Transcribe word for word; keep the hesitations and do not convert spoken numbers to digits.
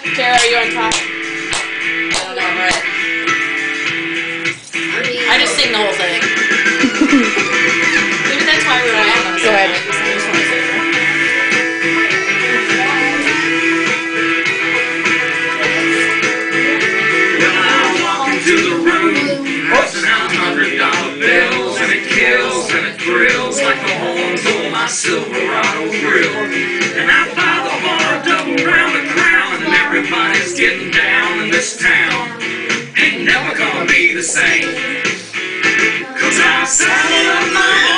Tara, are you on top? I don't know, I'm right. I just sing the whole thing. Maybe that's why we're on. Go ahead. I just, I just want to say that. When I walk into the room, passing out hundred dollar bills, and it kills and it thrills like the horns on my Silverado grill. And I buy the bar double round the crown, and everybody's getting down in this town. Ain't never gonna be the same. Cause I saddled up my